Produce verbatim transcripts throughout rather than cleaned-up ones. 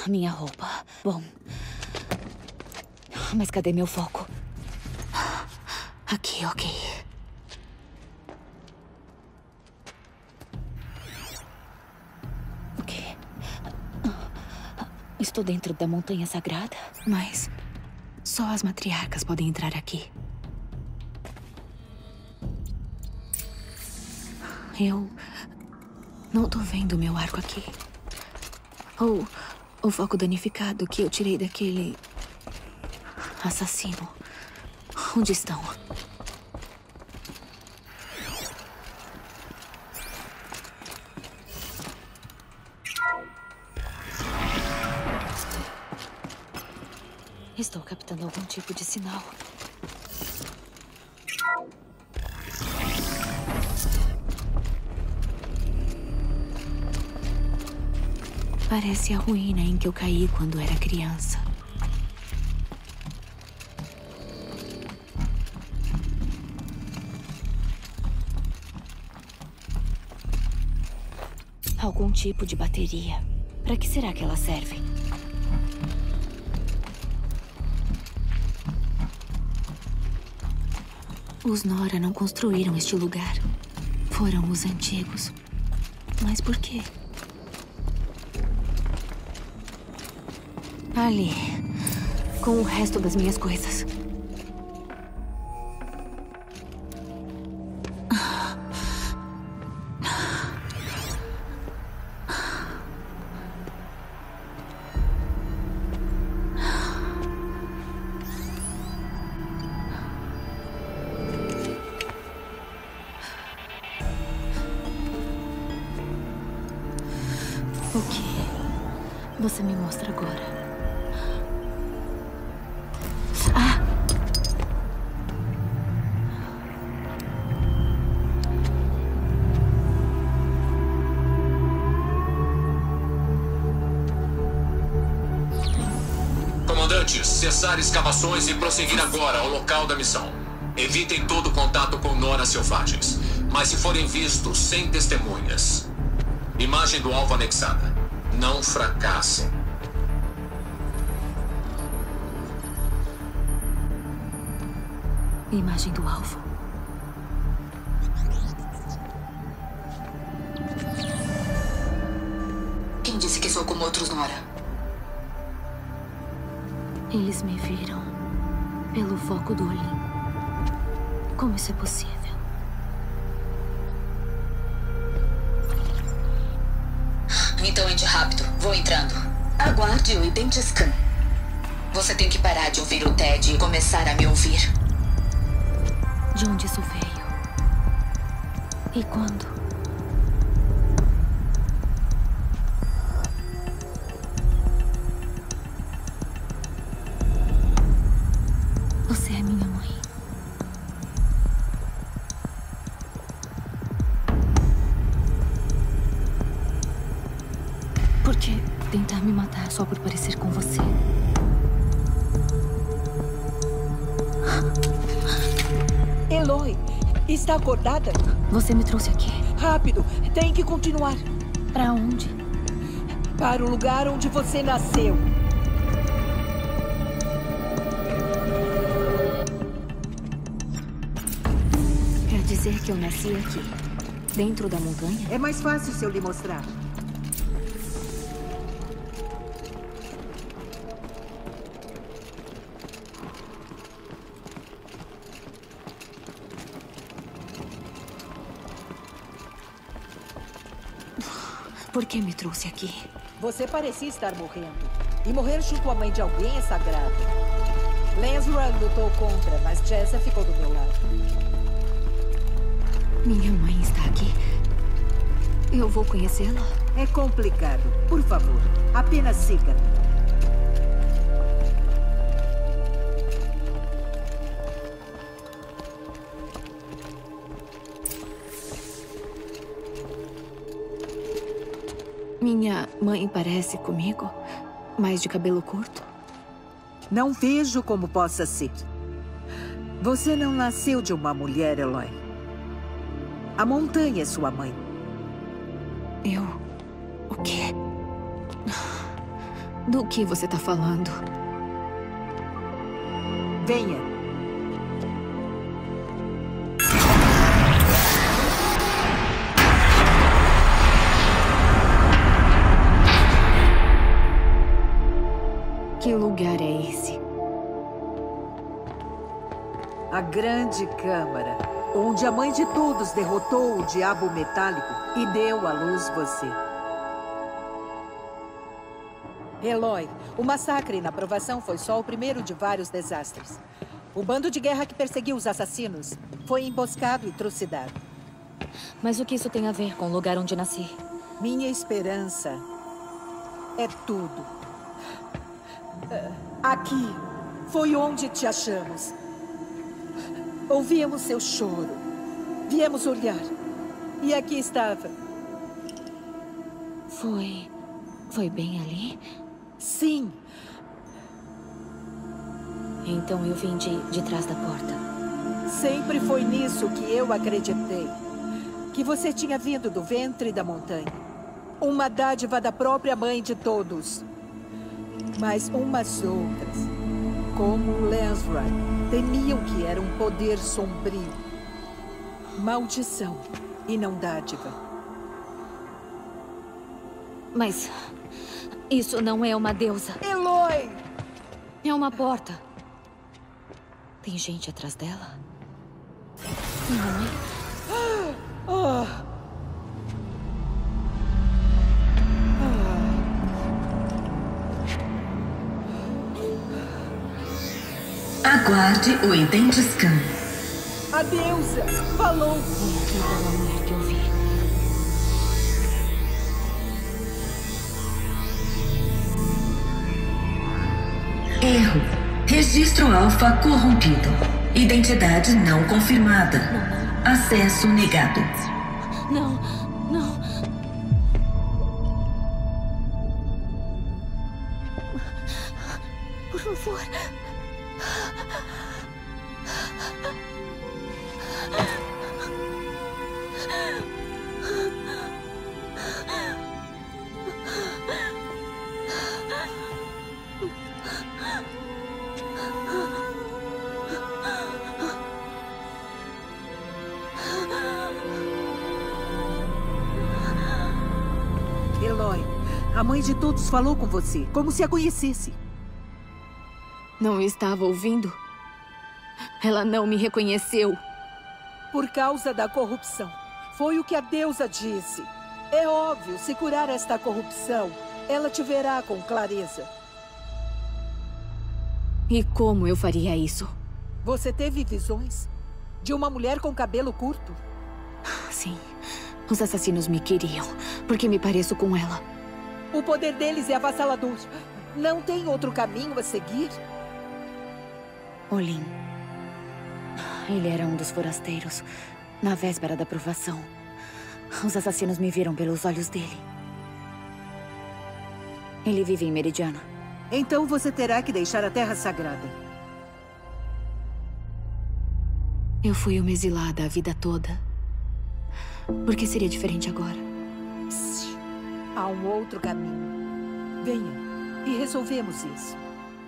Minha roupa. Bom. Mas cadê meu foco? Aqui, ok. O quê? Estou dentro da montanha sagrada, mas só as matriarcas podem entrar aqui. Eu não tô vendo meu arco aqui. Ou o foco danificado que eu tirei daquele assassino. Onde estão? Estou captando algum tipo de sinal. Parece a ruína em que eu caí quando era criança. Algum tipo de bateria. Para que será que ela serve? Os Nora não construíram este lugar. Foram os antigos. Mas por quê? Ali, com o resto das minhas coisas. O que você me mostra agora? Cessar escavações e prosseguir agora ao local da missão. Evitem todo contato com Nora selvagens, mas se forem vistos sem testemunhas. Imagem do alvo anexada. Não fracassem. Imagem do alvo. Quem disse que sou como outros, Nora? Eles me viram pelo foco do Olin. Como isso é possível? Então entre rápido. Vou entrando. Aguarde o Identiscan. Você tem que parar de ouvir o Ted e começar a me ouvir. De onde isso veio? E quando? Você é minha mãe. Por que tentar me matar só por parecer com você? Eloy, está acordada? Você me trouxe aqui. Rápido, tem que continuar. Pra onde? Para o lugar onde você nasceu. Quer dizer que eu nasci aqui, dentro da montanha? É mais fácil se eu lhe mostrar. Por que me trouxe aqui? Você parecia estar morrendo. E morrer junto à mãe de alguém é sagrado. Lansra lutou contra, mas Jessa ficou do meu lado. Minha mãe está aqui. Eu vou conhecê-la? É complicado. Por favor, apenas siga-me. Minha mãe parece comigo, mas de cabelo curto. Não vejo como possa ser. Você não nasceu de uma mulher, Eloy. A montanha é sua mãe. Eu... o quê? Do que você tá falando? Venha. Que lugar é esse? A Grande Câmara, onde a Mãe de Todos derrotou o Diabo Metálico e deu à luz você. Eloy, o massacre na Provação foi só o primeiro de vários desastres. O bando de guerra que perseguiu os assassinos foi emboscado e trucidado. Mas o que isso tem a ver com o lugar onde nasci? Minha esperança é tudo. Aqui foi onde te achamos. Ouvíamos seu choro. Viemos olhar. E aqui estava. Foi... Foi bem ali? Sim. Então eu vim de, de trás da porta. Sempre foi nisso que eu acreditei. Que você tinha vindo do ventre da montanha. Uma dádiva da própria Mãe de Todos. Mas umas outras, como Lansra, temiam que era um poder sombrio. Maldição e não dádiva. Mas isso não é uma deusa. Eloy! É uma porta. Tem gente atrás dela? Não é? Oh. Aguarde o Identiscan. A deusa falou. Que boa mulher que eu vi. Erro. Registro alfa corrompido. Identidade não confirmada. Acesso negado. Não, não. Por favor. Eloy, a Mãe de Todos falou com você, como se a conhecesse. Não estava ouvindo? Ela não me reconheceu. Por causa da corrupção. Foi o que a deusa disse. É óbvio, se curar esta corrupção, ela te verá com clareza. E como eu faria isso? Você teve visões? De uma mulher com cabelo curto? Sim. Os assassinos me queriam, porque me pareço com ela. O poder deles é avassalador. Não tem outro caminho a seguir? Olin. Ele era um dos forasteiros, na véspera da provação. Os assassinos me viram pelos olhos dele. Ele vive em Meridiana. Então você terá que deixar a Terra Sagrada. Eu fui uma exilada a vida toda. Por que seria diferente agora? Psst. Há um outro caminho. Venha e resolvemos isso.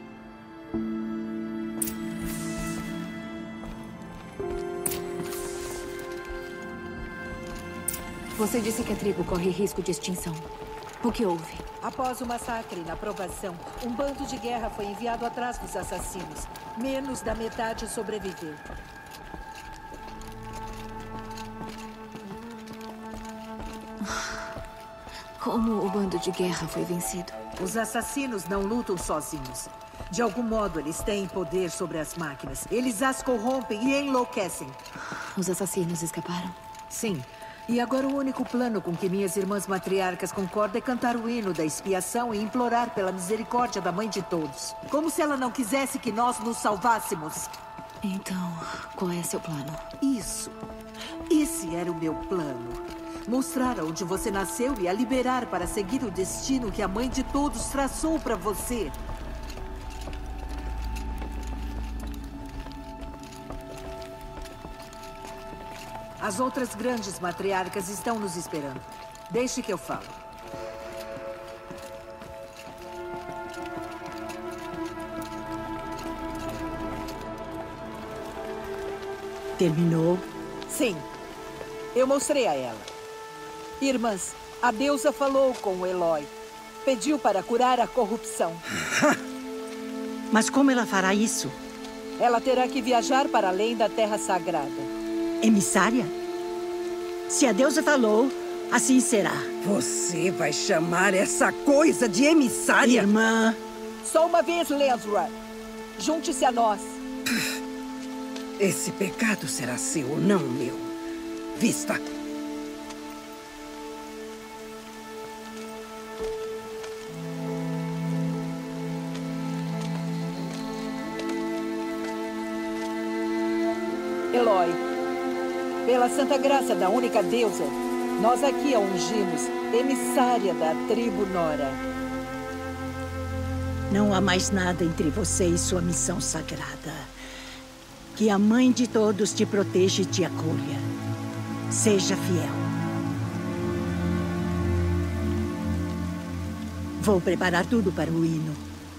Você disse que a tribo corre risco de extinção. O que houve? Após o massacre na Provação, um bando de guerra foi enviado atrás dos assassinos. Menos da metade sobreviveu. Como o bando de guerra foi vencido? Os assassinos não lutam sozinhos. De algum modo, eles têm poder sobre as máquinas. Eles as corrompem e enlouquecem. Os assassinos escaparam? Sim. E agora o único plano com que minhas irmãs matriarcas concordam é cantar o hino da expiação e implorar pela misericórdia da Mãe de Todos. Como se ela não quisesse que nós nos salvássemos. Então, qual é seu plano? Isso. Esse era o meu plano. Mostrar onde você nasceu e a liberar para seguir o destino que a Mãe de Todos traçou para você. As outras grandes matriarcas estão nos esperando. Deixe que eu falo. Terminou? Sim. Eu mostrei a ela. Irmãs, a deusa falou com o Eloy. Pediu para curar a corrupção. Mas como ela fará isso? Ela terá que viajar para além da Terra Sagrada. Emissária? Se a deusa falou, assim será. Você vai chamar essa coisa de emissária? Irmã! Só uma vez, Lensra. Junte-se a nós. Esse pecado será seu, não meu. Vista. Eloy, pela santa graça da única deusa, nós aqui a ungimos, emissária da tribo Nora. Não há mais nada entre você e sua missão sagrada. Que a Mãe de Todos te proteja e te acolha. Seja fiel. Vou preparar tudo para o hino.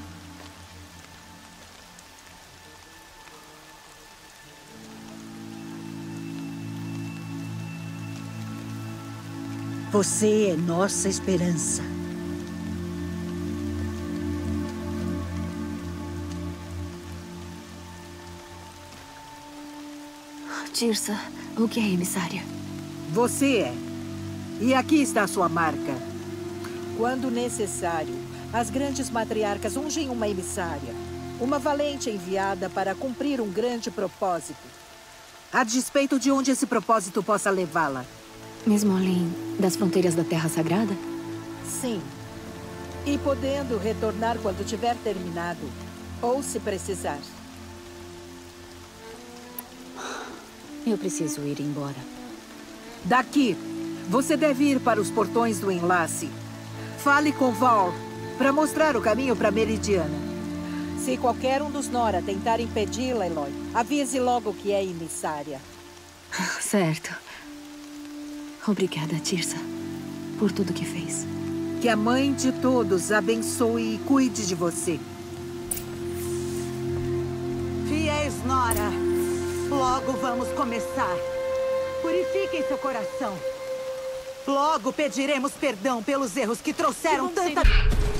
Você é nossa esperança. Tirsa, o que é emissária? Você é. E aqui está a sua marca. Quando necessário, as grandes matriarcas ungem uma emissária. Uma valente enviada para cumprir um grande propósito. A despeito de onde esse propósito possa levá-la. Mesmo além das fronteiras da Terra Sagrada? Sim. E podendo retornar quando tiver terminado. Ou se precisar. Eu preciso ir embora. Daqui, você deve ir para os portões do enlace. Fale com Val para mostrar o caminho para Meridiana. Se qualquer um dos Nora tentar impedi-la, Eloy, avise logo que é emissária. Certo. Obrigada, Tirsa, por tudo que fez. Que a Mãe de Todos abençoe e cuide de você. Fiéis Nora, logo vamos começar. Purifiquem seu coração. Logo pediremos perdão pelos erros que trouxeram tanta...